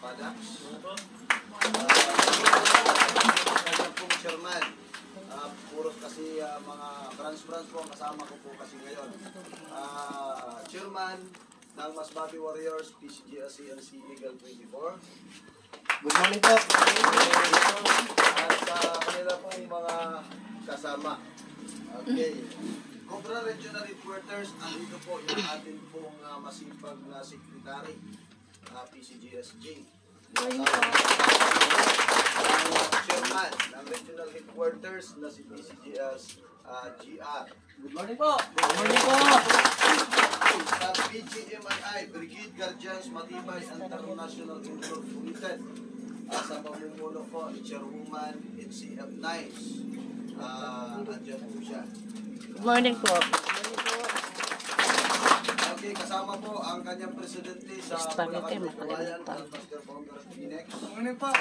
Padax. Kanya pong chairman. Puros kasi mga branch po kasama ko po kasi ngayon. Chairman ng Masbate Warriors, PCGS CNC Eagle 24. Good morning po. At kanila pong mga kasama. Okay. Cobra Regional Headquarters, andito po yung atin pong masipag na secretary, PCGSG. Ang chairman ng Regional Headquarters na si PCGS GR. Good morning po. Good morning po. Sa BGMI, Brigade Guardians Matibay International Incorporated. Sa pamumuno po ni Chairwoman NCM Nice. Andiyan po siya. Good morning po. Okay, kasama po ang kanyang presidente sa Bulacan Bayan, Master Founder Phoenix. Good morning po.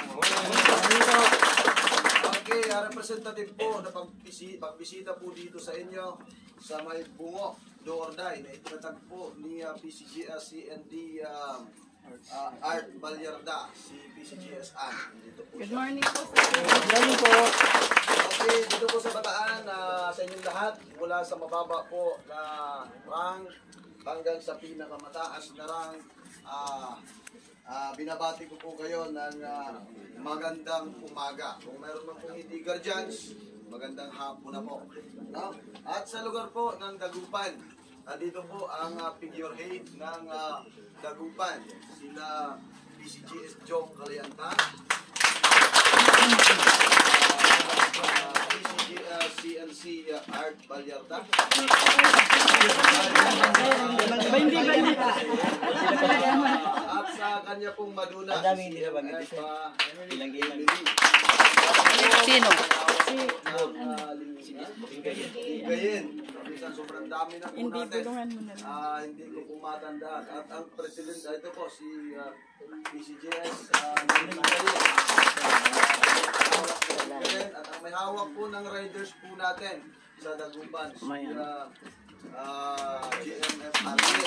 Okay, representative po na pagbisita po dito sa inyo sa may bungo, do or die, na itinatag po ni PCGS CND Art Balyarda, si PCGS dito po Good siya. morning po, sir. Good morning po. Okay, dito po sa Bataan, sa inyong lahat, mula sa mababa po na rank hanggang sa pinakamataas na rank, binabati ko po kayo ng magandang umaga. Kung meron man pong hindi guardians, magandang hapon na po. No? At sa lugar po ng Dagupan, dito po ang figurehead ng Dagupan, sila PCGS Jong Calianta, PCGS CNC Art Balyarda, at sa kanya pong maduna, Sino? Gayen. Sobrang dami na po natin. Mo na lang. Hindi ko po matandaan. At ang president, ito po, si PCGS, Gayen. At ang may hawak po ng riders po natin sa Dagupan, si GMF Arvin.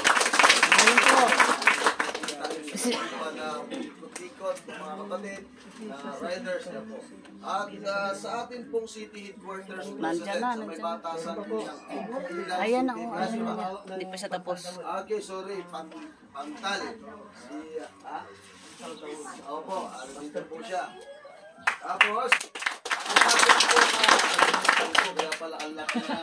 Ikot-ikot, mga kapatid, riders na po. At sa atin pong city headquarters po sa may Batasan po. Ayan ako. Hindi pa siya tapos. Okay, sorry. Pantal. Si, opo, dito po siya. Tapos, ang atin po kaya pala ang laki na.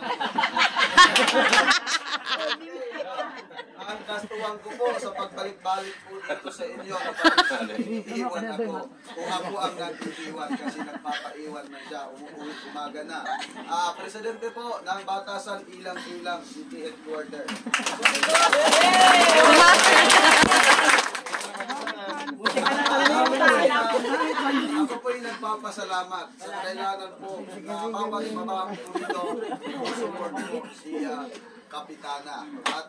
Ang kastuwang ko po sa pagbalik-balik po dito sa inyo kapag iiwan ako. Kung ako ang nag-iiwan kasi nagpapaiwan na siya, umuulit umaga na. Presidente po ng Batasan Ilang-Ilang City Headquarters. Ako po yung nagpapasalamat sa kailangan po na mabang po dito support po si Kapitana. At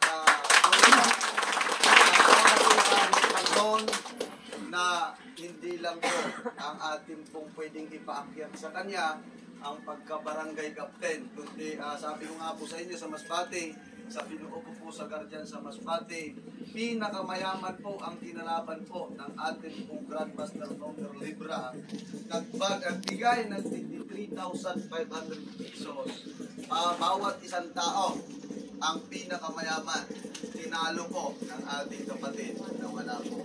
noon na hindi lang po ang ating pong pwedeng ipaakyat sa kanya ang pagka-barangay captain. Kundi sabi ko nga po sa inyo sa Masbate, sa pinuo ko po sa Guardian sa Masbate, pinakamayaman po ang kinalaban po ng ating pong Grandmaster Founder Libra. Nagbigay ng 53,500 pesos bawat isang tao. Ang pinakamayaman, tinalo po ng ating kapatid na wala po.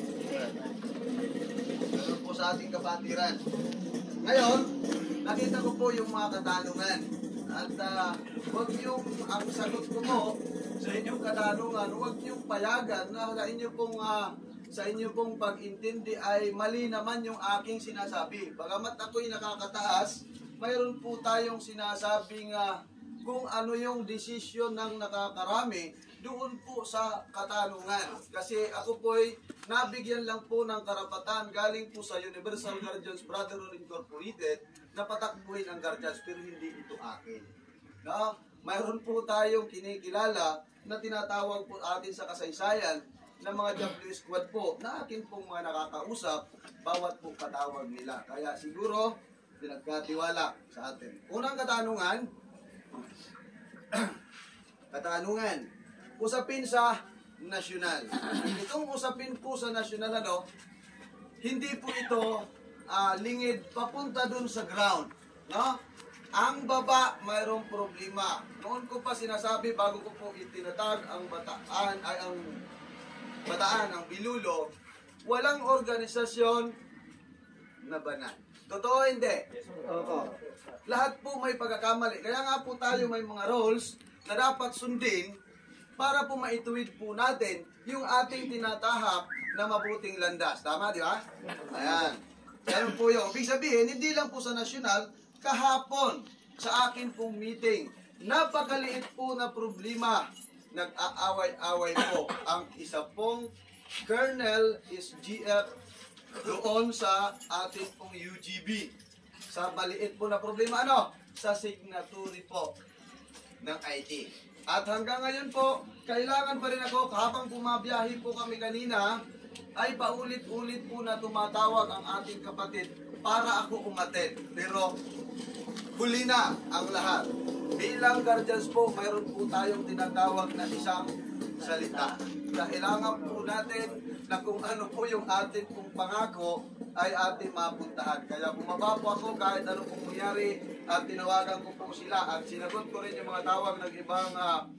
Ganun po sa ating kapatiran. Ngayon, nakita ko po yung mga katanungan. At huwag yung, ang sagot ko po sa inyong katanungan, huwag yung payagan na sa inyo pong pag-intindi ay mali naman yung aking sinasabi. Bagamat ako'y nakakataas, mayroon po tayong sinasabing kung ano yung desisyon ng nakakarami doon po sa katanungan. Kasi ako po'y nabigyan lang po ng karapatan galing po sa Universal Guardians Brotherhood Incorporated na patakbuhin ang Guardians, pero hindi ito akin. No? Mayroon po tayong kinikilala na tinatawag po atin sa kasaysayan ng mga W Squad po na akin pong mga nakakausap bawat po katawag nila. Kaya siguro pinagkatiwala sa atin. Unang katanungan, usapin sa nasyonal. Itong usapin po sa nasyonal, hindi po ito lingid papunta dun sa ground. No? Ang baba, mayroong problema. Noon ko pa sinasabi, bago ko po itinatag ang bataan, ang Bilulo, walang organisasyon na banal. Totoo hindi? Opo. Lahat po may pagkakamali. Kaya nga po tayo may mga rules na dapat sundin para po maituwid po natin yung ating tinatahak na mabuting landas. Tama, di ba? Ayan. Ganun po yung. Ibig sabihin, hindi lang po sa nasyonal, kahapon sa akin pong meeting, napakaliit po na problema. Nag-aaway-away po ang isa pong Colonel SGF doon sa ating pong UGB. Sa maliit po na problema, sa signatory po ng ID. At hanggang ngayon po, kailangan pa rin ako, habang bumabiyahe po kami kanina, ay paulit-ulit po na tumatawag ang ating kapatid para ako umattend. Pero huli na ang lahat. Bilang guardians po, mayroon po tayong tinatawag na isang salita. Kailangan po natin na kung ano po yung ating pong pangako ay ating mapuntahan. Kaya bumaba po ako kahit ano pong mangyari at tinawagan ko po sila at sinagot ko rin yung mga tawag ng ibang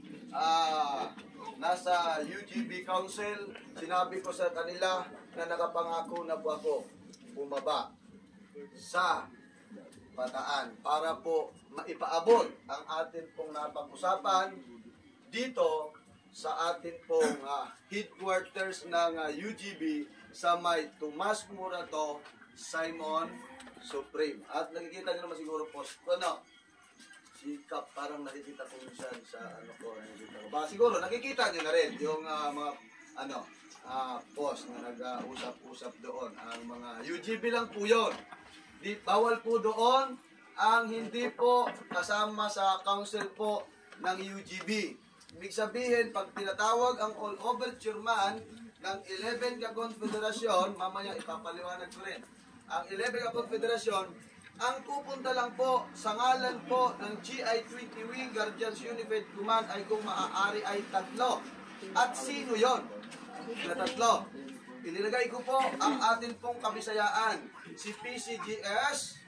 nasa UGB Council. Sinabi ko sa kanila na nakapangako na po ako bumaba sa Bataan para po maipaabot ang atin pong napag-usapan dito sa atin pong headquarters ng UGB sa may Tomas Morato Simon Supreme. At nakikita nyo naman siguro post ko, sikap, parang nakikita ko minsan sa siguro nakikita nyo na rin yung mga post na nag-usap-usap doon. Ang mga UGB lang po yun. Bawal po doon ang hindi po kasama sa council po ng UGB. Ibig sabihin, pag tinatawag ang all-over chairman ng 11 ka-confederasyon, mamaya ipapaliwanag ko rin, ang 11 ka-confederasyon, ang pupunta lang po sa ngalan po ng GI-20 Wing Guardians Unified Command ay kung maaari ay 3. At sino yon? Na 3. Ililagay ko po ang atin pong kabisayaan. Si PCGS,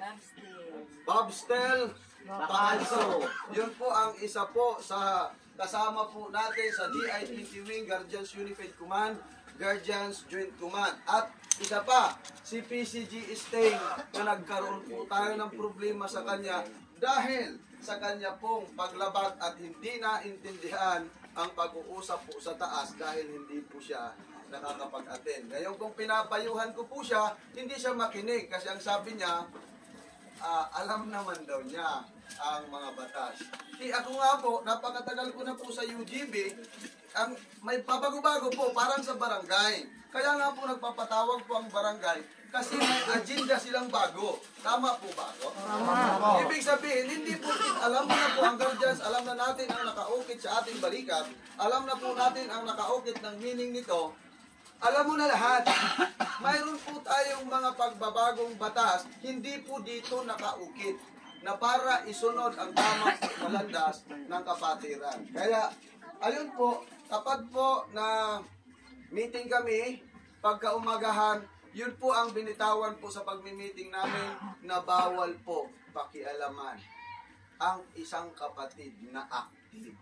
Bobstel, Pakalso. Yun po ang isa po sa kasama po natin sa GI-20 Wing Guardians Unified Command, Guardians Joint Command. At isa pa, si PCG Sting na nagkaroon po tayo ng problema sa kanya dahil sa kanya pong paglabag at hindi naintindihan ang pag-uusap po sa taas dahil hindi po siya nakakapag-attend. Ngayon kung pinapayuhan ko po siya, hindi siya makinig kasi ang sabi niya, alam naman daw niya ang mga batas. Ako nga po, napakatagal ko na po sa UGB, may pabago-bago po, parang sa barangay. Kaya nga po nagpapatawag po ang barangay kasi may agenda silang bago. Tama po ba ako? Tama. Ibig sabihin, hindi po, alam mo na po ang guardians, alam na natin ang nakaukit sa ating balikat, alam na po natin ang nakaukit ng meaning nito, alam mo na lahat. Mayroon po tayong mga pagbabagong batas, hindi po dito nakaukit na para isunod ang tamang malandas ng kapatiran. Kaya, ayun po, kapag po na meeting kami, pagkaumagahan, yun po ang binitawan po sa pagmi-meeting namin na bawal po pakialaman ang isang kapatid na active.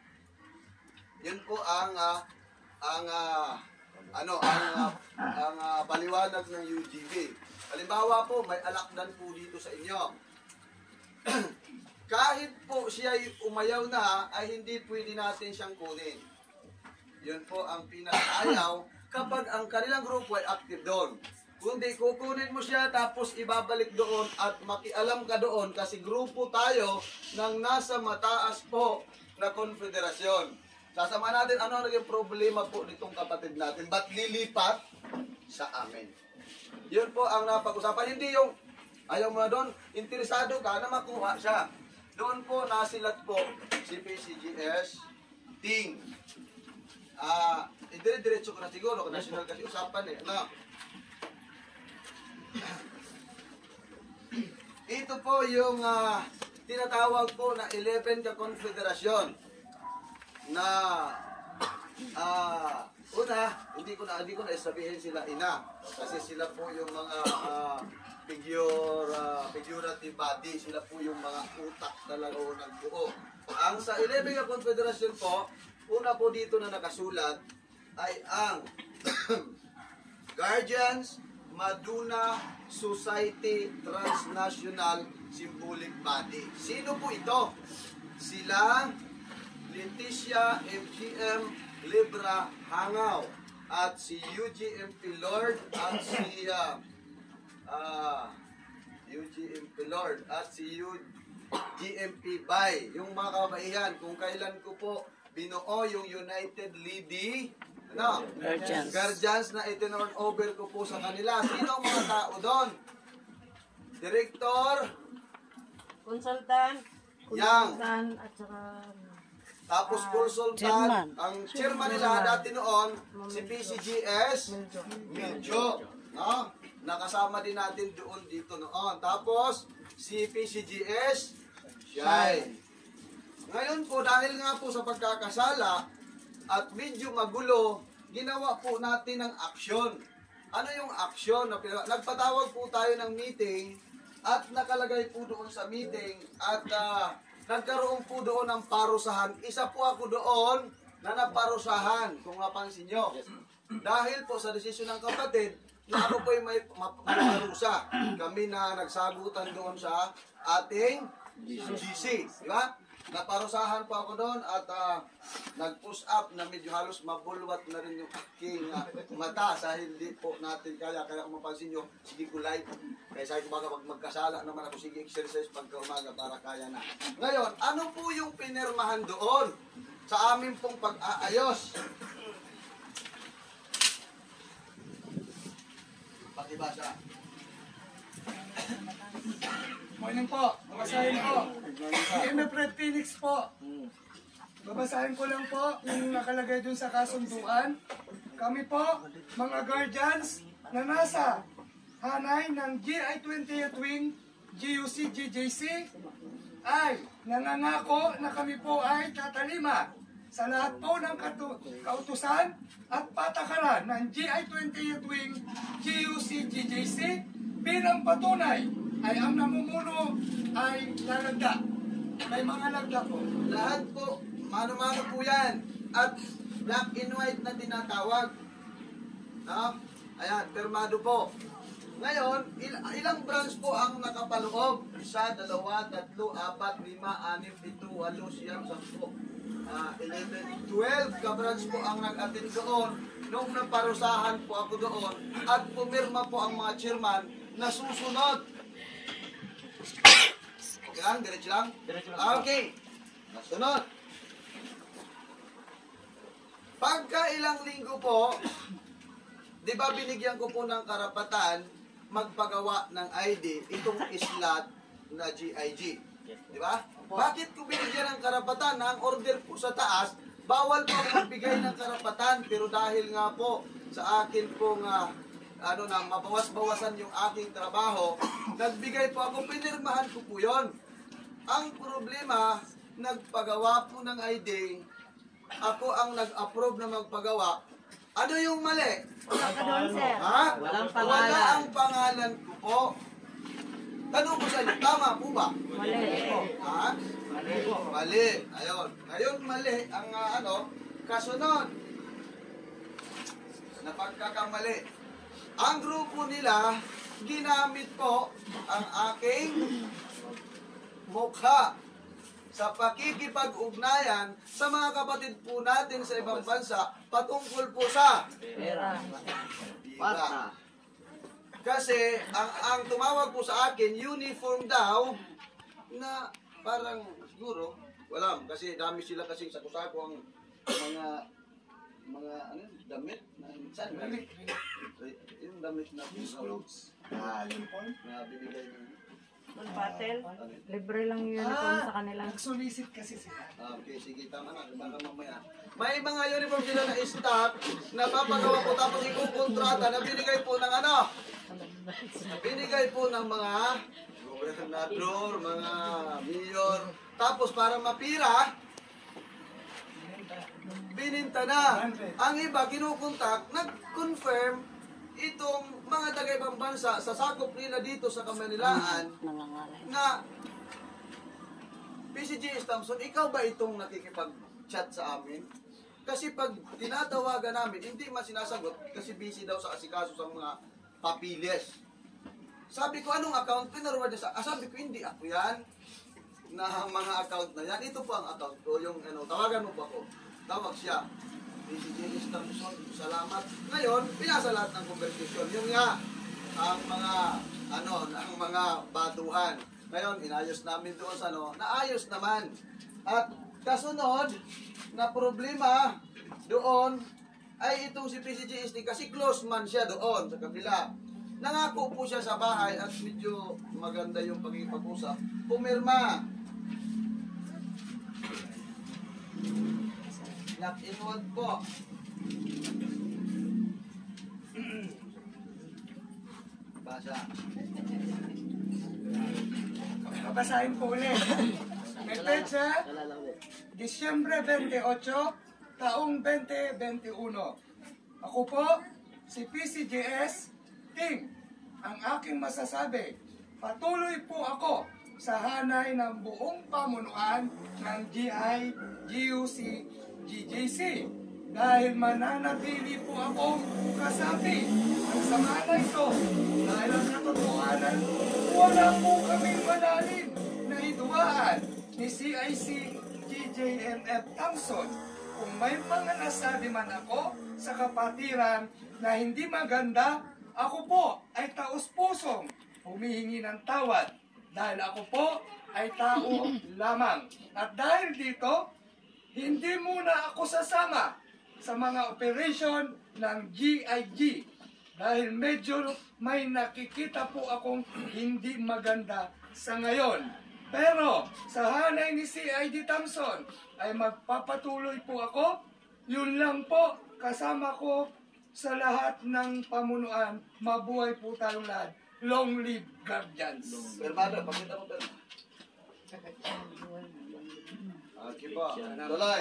Yun po ang paliwanag ng UGB. Halimbawa po, may alakdan po dito sa inyo. Kahit po siya umayaw na, ay hindi pwede natin siyang kunin. Yun po ang pinakaayaw kapag ang kanilang grupo ay active doon. Kundi kukunin mo siya tapos ibabalik doon at makialam ka doon kasi grupo tayo ng nasa mataas po na konfederasyon. Sasama natin ano ang naging problema po nitong kapatid natin. Ba't lilipat sa amin? Yun po ang napag-usapan. Hindi yung ayaw mo na doon, interesado ka na makuha siya. Doon po nasilat po si PCGS, Ting. Dire-diretso ko na siguro, national kasi usapan Ito po yung tinatawag po na 11 ka konfederasyon na una, hindi ko na sabihin sila ina. Kasi sila po yung mga figurative body. Sila po yung mga utak talaga o nagbuo. Ang sa 11 Confederation po, una po dito na nakasulat ay ang Guardians Maduna Society Transnational Symbolic Body. Sino po ito? Sila Leticia FGM Libra Hangaw at si UGMP Lord at si UGMP Lord at si UGMP Bay. Yung mga kabaihan, kung kailan ko po binuo yung United Lady Guardians na itinurn over ko po sa kanila. Sino ang mga tao doon? Director, Consultant, Yang, at saka tapos consultant, ang chairman nila dati noon, si PCGS, Medyo, no? Nakasama din natin doon dito noon. Tapos, si PCGS, Shai. Ngayon po, dahil nga po sa pagkakasala at medyo magulo, ginawa po natin ng aksyon. Ano yung aksyon? Nagpatawag po tayo ng meeting at nakalagay po doon sa meeting at nagkaroon po doon ng parusahan. Isa po ako doon na naparusahan, kung mapansin nyo. Dahil po sa desisyon ng kapatid, na ako po yung may parusa. Kami na nagsagutan doon sa ating GC. Di ba? Naparusahan po ako doon at nag-push up na medyo halos mabulwat na rin yung aking mata sa hindi po natin kaya. Kaya kung mapansin nyo, sige ko live. Kaya sabi ko baga pag magkasala naman ako, sige exercise pagka umaga para kaya na. Ngayon, ano po yung pinirmahan doon sa amin pong pag-aayos? Pakibasa. Morning po, babasahin ko. Fred Phoenix po. Babasahin ko lang po yung nakalagay dun sa kasunduan. Kami po, mga guardians na nasa hanay ng GI 20th Wing GUC GJC ay nangangako na kami po ay tatalima sa lahat po ng kautusan at patakaran ng GI 20th Wing GUC GJC bilang patunay ay ang namumuno ay lalagda. May mga lagda po. Lahat po, mano-mano po yan. At black and white na tinatawag. No? Ayan, permado po. Ngayon, ilang branch po ang nakapaloob? 1, 2, 3, 4, 5, 6, 7, 8, 11, 12 ka-branch po ang nag-attend doon. Nung naparusahan po ako doon at pumirma po ang mga chairman na susunod. Okay lang? Diretso lang? Okay. Nasunod. Pagka ilang linggo po, di ba binigyan ko po ng karapatan magpagawa ng ID, itong islat na GIG. Di ba? Bakit ko binigyan ng karapatan na ang order po sa taas, bawal po magbigay ng karapatan, pero dahil nga po sa akin pong mabawas-bawasan yung aking trabaho, nagbigay po ako, pinirmahan ko po yun. Ang problema, nagpagawa po ng ID, ako ang nag-approve na magpagawa. Ano yung mali? wala ka doon, sir. Ha? Walang Wala pangalan. ang pangalan ko po. Tanong ko sa inyo, tama po ba? Mali. Ha? Mali. Ayun. Ngayon mali ang kasunod. Na pagkakamali. Ang grupo nila, ginamit po ang aking mukha sa pakikipag-ugnayan sa mga kapatid po natin sa ibang bansa patungkol po sa Pera. pira. Kasi ang tumawag po sa akin, uniform daw na parang siguro, wala, kasi dami sila kasing sako-sako ang mga damit na saan ba? Yung damit na Clothes. Uniform. na binigay ng Patel, libre lang yung uniform sa kanila. Nag-solicit kasi sila. okay, sige, tama na. Baka mamaya. May mga uniform sila na stock na papagawa ko tapos ikukontrata na binigay po ng binigay po ng mga gobernador, mga mayor. Tapos para mapira, bininta na. Ang iba, kinukontak, nag-confirm itong mga taga-ibang bansa sa sakop nila dito sa Kamanilaan Nangangalay. na PCGS Thompson, ikaw ba itong nakikipag-chat sa amin? Kasi pag tinatawagan namin, hindi man sinasagot kasi busy daw sa asikaso sa mga papilis. Sabi ko, anong account? Pinarward niya sabi ko, hindi ako yan. Na mga account na yan. Ito po ang account ko. Yung, tawagan mo ba ko? Tawag siya. PCGS Thompson, salamat. Ngayon, pinasa lahat ng conversation. Yung nga, ang mga batuhan. Ngayon, inayos namin doon sa naayos naman. At kasunod na problema doon ay itong si PCGST kasi close man siya doon sa kabila. Nangako po siya sa bahay at medyo maganda yung pagkikipag-usap. Pumirma. Lock in one po. Basa. Babasahin po ulit. May petsa, Disyembre 28, taong 2021. Ako po, si PCGS Ting. Ang aking masasabi, patuloy po ako sa hanay ng buong pamunuan ng GI, GUC, GJC. Dahil mananatili po akong kasapi ng sama na ito. Dahil ang katotohanan, wala po kaming malalim na hiduaan ni CIC GJMF Thompson. Kung may mga nasabi man ako sa kapatiran na hindi maganda, ako po ay taos-pusong humihingi ng tawad dahil ako po ay tao lamang. At dahil dito, hindi muna ako sasama sa mga operation ng GIG dahil medyo may nakikita po akong hindi maganda sa ngayon. Pero sa hanay ni CID Thompson ay magpapatuloy po ako. Yun lang po, kasama ko sa lahat ng pamunuan. Mabuhay po tayong lahat. Long live Guardians. Permada, pakita mo permada. Okay po, tuloy.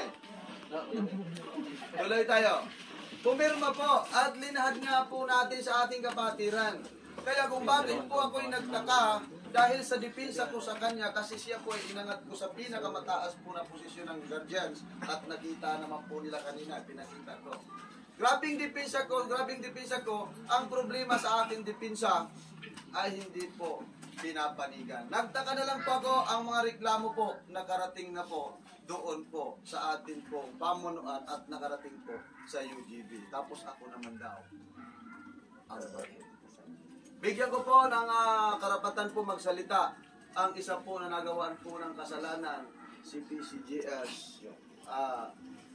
Tuloy tayo. Pumirma po at linahad nga po natin sa ating kapatiran. Kaya kung bakit po ako'y nagtaka, dahil sa depensa ko sa kanya, kasi siya po ay inangat ko sa pinakamataas po na posisyon ng Guardians at nakita naman po nila kanina, pinakita ko. Grabing depensa ko, ang problema sa aking depensa ay hindi po pinapanigan. Nagtaka na lang po ako, ang mga reklamo po nakarating na po doon po sa atin po pamunuan at nakarating po sa UGB. Tapos ako naman daw ang bigyan ko po ng karapatan po magsalita. Ang isa po na nagawaan po ng kasalanan, si PCGS